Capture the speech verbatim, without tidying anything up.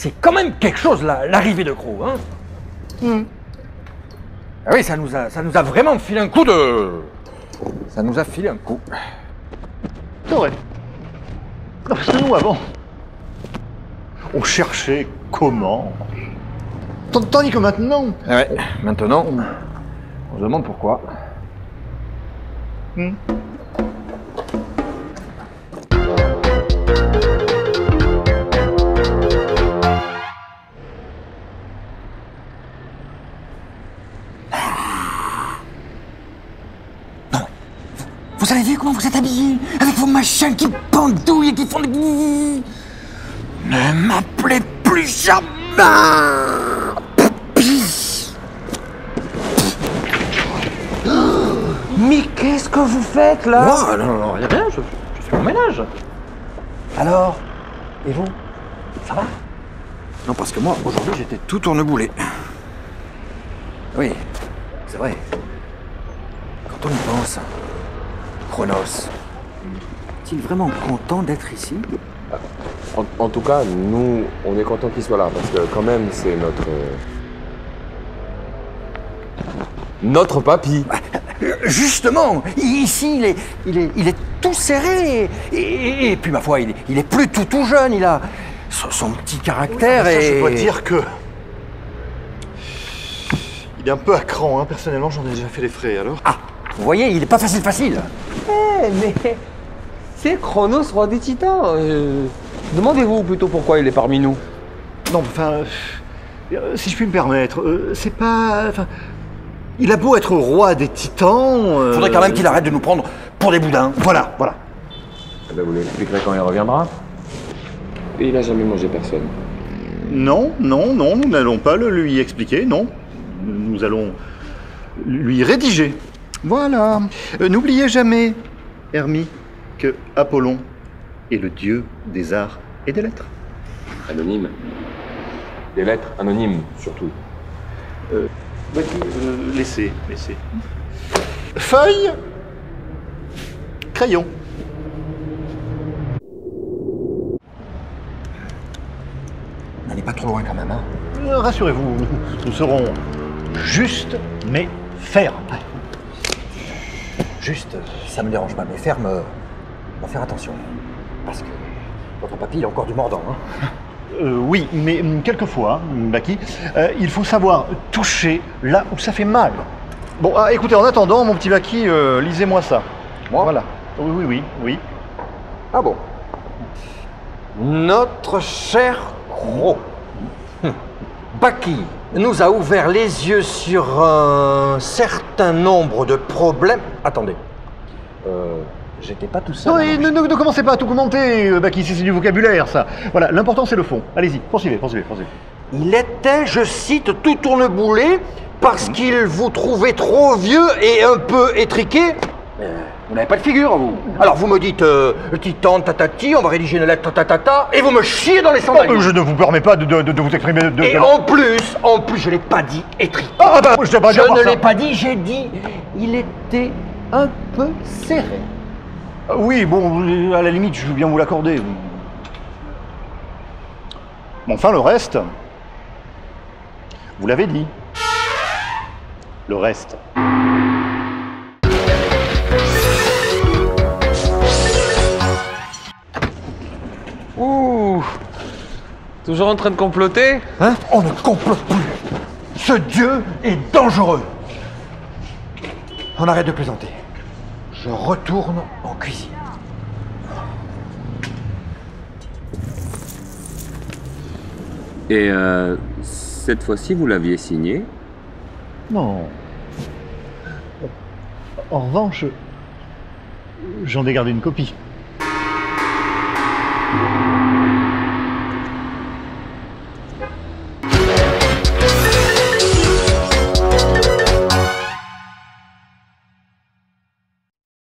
c'est quand même quelque chose, l'arrivée de Crow, hein. Mmh. Ah oui, ça nous, a, ça nous a vraiment filé un coup de... Ça nous a filé un coup. C'est vrai. Non, parce que nous, avant, on cherchait comment. Tandis que maintenant... Ah ouais, maintenant, on se demande pourquoi. Mmh. Vous avez vu comment vous êtes habillés? Avec vos machins qui pendouillent et qui font des... Ne m'appelez plus jamais. Mais qu'est-ce que vous faites là? Moi, non, non, rien, je, je suis en ménage. Alors? Et vous? Ça va? Non, parce que moi, aujourd'hui, j'étais tout tourneboulé. Oui, c'est vrai. Quand on y pense... Chronos, est-il vraiment content d'être ici? en, en tout cas, nous, on est content qu'il soit là, parce que quand même, c'est notre... Notre papy. Justement, ici, il est, il est, il est tout serré. Et, et, et puis, ma foi, il est, il est plus tout tout jeune, il a son, son petit caractère. Oui, ça, et... je dois dire que... Il est un peu à cran, hein. Personnellement, j'en ai déjà fait les frais, alors. Ah, vous voyez, il est pas facile facile. Eh, mais c'est Chronos, roi des titans. Euh, Demandez-vous plutôt pourquoi il est parmi nous. Non, enfin, euh, si je puis me permettre, euh, c'est pas... Enfin, il a beau être roi des titans... Euh... Faudrait quand même qu'il arrête de nous prendre pour des boudins. Voilà, voilà. Eh ben, vous l'expliquerez quand il reviendra. Et il n'a jamais mangé personne. Non, non, non, nous n'allons pas le lui expliquer, non. Nous allons lui rédiger. Voilà. Euh, N'oubliez jamais, Hermie, que Apollon est le dieu des arts et des lettres. Anonyme. Des lettres anonymes, surtout. Euh, bah, euh, laissez, laissez. Feuille, crayon. N'allez pas trop loin quand même, hein. Euh, Rassurez-vous, nous, nous serons justes mais fermes. Juste, ça me dérange pas, mais ferme, euh, faut faire attention. Parce que votre papy, il a encore du mordant, hein. Euh, oui, mais hum, quelquefois, hum, Baki, euh, il faut savoir toucher là où ça fait mal. Bon, ah, écoutez, en attendant, mon petit Baki, euh, lisez-moi ça. Moi? Voilà. Oui, oui, oui, oui. Ah bon? Notre cher Crow, Baki, nous a ouvert les yeux sur un certain nombre de problèmes. Attendez. Euh, J'étais pas tout seul. Non, et ne, ne, ne commencez pas à tout commenter, euh, Baki, c'est du vocabulaire, ça. Voilà, l'important c'est le fond. Allez-y, poursuivez, poursuivez, poursuivez. Il était, je cite, tout tourneboulé parce qu'il vous trouvait trop vieux et un peu étriqué. Mais vous n'avez pas de figure, vous. Alors vous me dites, euh, titan, tatati, on va rédiger une lettre, tatata, et vous me chiez dans les sandales. Oh, je ne vous permets pas de, de, de vous exprimer de... de et de... en plus, en plus, je l'ai pas dit étriqué. Ah bah, je, pas je ne l'ai pas dit, j'ai dit, il était un peu serré. Oui, bon, à la limite, je veux bien vous l'accorder. Mais enfin, le reste, vous l'avez dit. Le reste. Ouh. Toujours en train de comploter? Hein? On ne complote plus. Ce dieu est dangereux. On arrête de plaisanter. Je retourne en cuisine. Et euh, cette fois-ci, vous l'aviez signé? Non. En revanche, j'en ai gardé une copie.